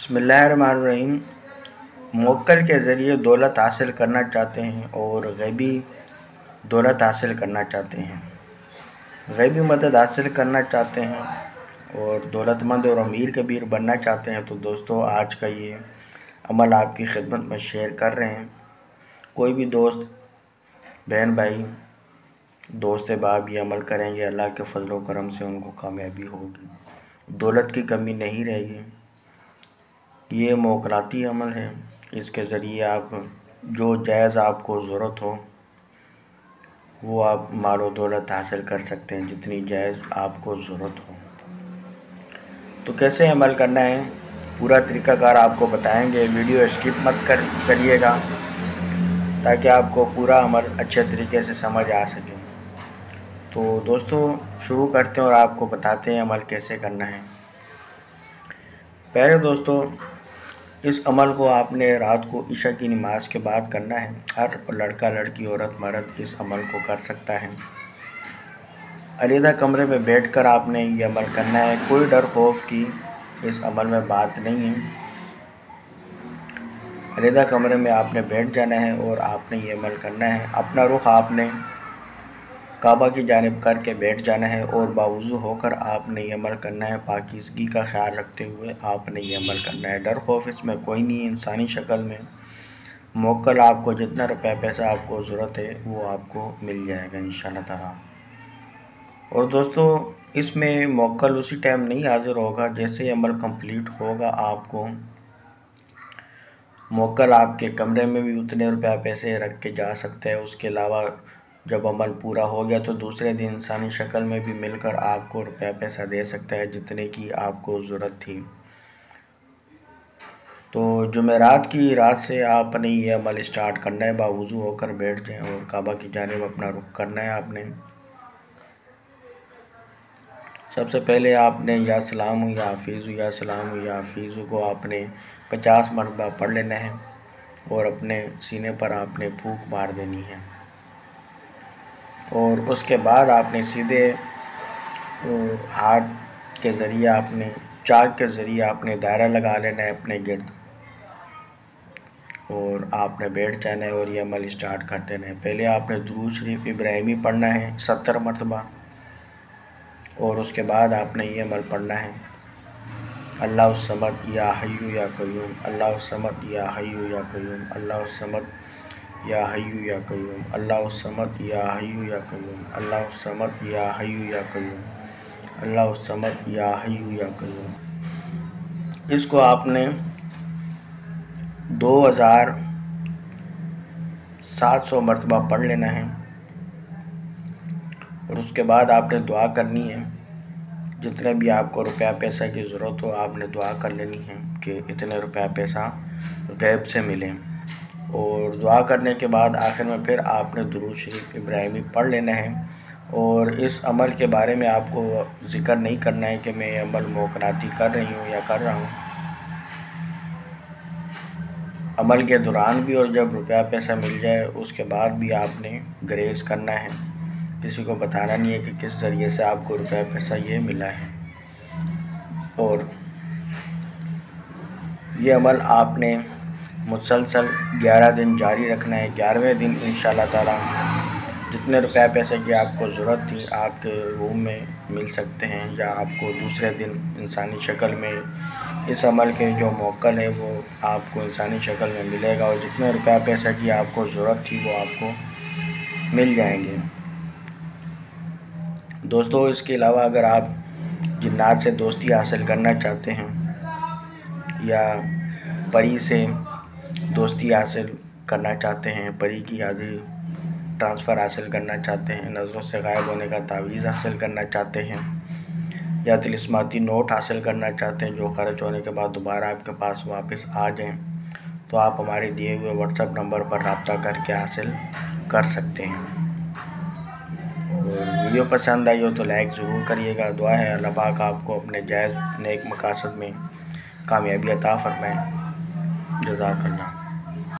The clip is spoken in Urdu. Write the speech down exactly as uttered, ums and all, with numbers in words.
بسم اللہ الرحمن الرحیم۔ موکل کے ذریعے دولت حاصل کرنا چاہتے ہیں اور غیبی دولت حاصل کرنا چاہتے ہیں، غیبی مدد حاصل کرنا چاہتے ہیں اور دولت مند اور امیر کبیر بننا چاہتے ہیں، تو دوستو آج کا یہ عمل آپ کی خدمت میں شیئر کر رہے ہیں۔ کوئی بھی دوست بہن بھائی دوست احباب یہ عمل کریں گے، اللہ کے فضل و کرم سے ان کو کامیابی ہوگی، دولت کی کمی نہیں رہے گی۔ یہ موکلاتی عمل ہے، اس کے ذریعے آپ جو جائز آپ کو ضرورت ہو وہ آپ مال و دولت حاصل کر سکتے ہیں، جتنی جائز آپ کو ضرورت ہو۔ تو کیسے عمل کرنا ہے پورا طریقہ کار آپ کو بتائیں گے، ویڈیو اسکپ مت کر کریے گا تاکہ آپ کو پورا عمل اچھے طریقے سے سمجھ آ سکے۔ تو دوستو شروع کرتے ہیں اور آپ کو بتاتے ہیں عمل کیسے کرنا ہے۔ پہلے دوستو اس عمل کو آپ نے رات کو عشاء کی نماز کے بعد کرنا ہے۔ ہر لڑکا لڑکی عورت مرد اس عمل کو کر سکتا ہے۔ علیحدہ کمرے میں بیٹھ کر آپ نے یہ عمل کرنا ہے، کوئی ڈر خوف کی اس عمل میں بات نہیں ہے۔ علیحدہ کمرے میں آپ نے بیٹھ جانا ہے اور آپ نے یہ عمل کرنا ہے۔ اپنا رخ آپ نے کعبہ کی جانب کر کے بیٹھ جانا ہے اور باوضو ہو کر آپ نے یہ عمل کرنا ہے، پاکیزگی کا خیال رکھتے ہوئے آپ نے یہ عمل کرنا ہے۔ ڈر خوف اس میں کوئی نہیں ہے، انسانی شکل میں موکل آپ کو جتنا روپے پیسہ آپ کو ضرورت ہے وہ آپ کو مل جائے گا انشاءاللہ تعالی۔ اور دوستو اس میں موکل اسی ٹائم نہیں حاضر ہوگا، جیسے یہ عمل کمپلیٹ ہوگا آپ کو موکل آپ کے کمرے میں بھی اتنے روپے پیسے رکھ کے جا سکتے ہیں۔ اس کے علاوہ جب عمل پورا ہو گیا تو دوسرے دن انسانی شکل میں بھی مل کر آپ کو روپے پیسہ دے سکتا ہے جتنے کی آپ کو ضرورت تھی۔ تو جمعرات کی رات سے آپ نے یہ عمل اسٹارٹ کرنا ہے، باوضو ہو کر بیٹھ جائیں اور کعبہ کی جانب اپنا رخ کرنا ہے۔ آپ نے سب سے پہلے آپ نے یا سلام یا حفیظ یا سلام یا حفیظ کو آپ نے پچاس مرتبہ پڑھ لینا ہے اور اپنے سینے پر آپ نے پھونک مار دینی ہے، اور اس کے بعد آپ نے سیدھے ہاتھ کے ذریعے آپ نے چاک کے ذریعے آپ نے دائرہ لگا لینا ہے اپنے گرد اور آپ نے بیٹھ جانا ہے اور یہ عمل اسٹارٹ کر دینا ہے۔ پہلے آپ نے درود شریف ابراہیمی پڑھنا ہے ستر مرتبہ، اور اس کے بعد آپ نے یہ عمل پڑھنا ہے اللہ الصمد یا حی یا قیوم، اللہ الصمد یا حی یا قیوم، اللہ الصمد یا حی یا قیوم، اللہ الصمد یا حی یا قیوم، اللہ الصمد یا حی یا قیوم، اللہ الصمد یا حی یا قیوم۔ اس کو آپ نے دو ہزار سات سو مرتبہ پڑھ لینا ہے، اور اس کے بعد آپ نے دعا کرنی ہے۔ جتنے بھی آپ کو روپیہ پیسہ کی ضرورت ہو آپ نے دعا کر لینی ہے کہ اتنے روپیہ پیسہ غیب سے ملیں، اور دعا کرنے کے بعد آخر میں پھر آپ نے درود شریف ابراہیمی پڑھ لینا ہے۔ اور اس عمل کے بارے میں آپ کو ذکر نہیں کرنا ہے کہ میں یہ عمل موکلاتی کر رہی ہوں یا کر رہا ہوں۔ عمل کے دوران بھی اور جب روپیہ پیسہ مل جائے اس کے بعد بھی آپ نے گریز کرنا ہے، کسی کو بتانا نہیں ہے کہ کس ذریعے سے آپ کو روپیہ پیسہ یہ ملا ہے۔ اور یہ عمل آپ نے مسلسل گیارہ دن جاری رکھنا ہے۔ گیارہویں دن انشاءاللہ تعالی جتنے روپیہ پیسے کی آپ کو ضرورت تھی آپ کے روم میں مل سکتے ہیں، یا آپ کو دوسرے دن انسانی شکل میں اس عمل کے جو موکل ہے وہ آپ کو انسانی شکل میں ملے گا، اور جتنے روپیہ پیسہ کی آپ کو ضرورت تھی وہ آپ کو مل جائیں گے۔ دوستو اس کے علاوہ اگر آپ جنات سے دوستی حاصل کرنا چاہتے ہیں یا پری سے دوستی حاصل کرنا چاہتے ہیں، پری کی حاضری ٹرانسفر حاصل کرنا چاہتے ہیں، نظروں سے غائب ہونے کا تعویذ حاصل کرنا چاہتے ہیں، یا طلسماتی نوٹ حاصل کرنا چاہتے ہیں جو خرچ ہونے کے بعد دوبارہ آپ کے پاس واپس آ جائیں، تو آپ ہمارے دیے ہوئے واٹس ایپ نمبر پر رابطہ کر کے حاصل کر سکتے ہیں۔ اور ویڈیو پسند آئی ہو تو لائک ضرور کریے گا۔ دعا ہے اللہ پاک آپ کو اپنے جائز نیک مقاصد میں کامیابی عطا فرمائے۔ جزاک اللہ۔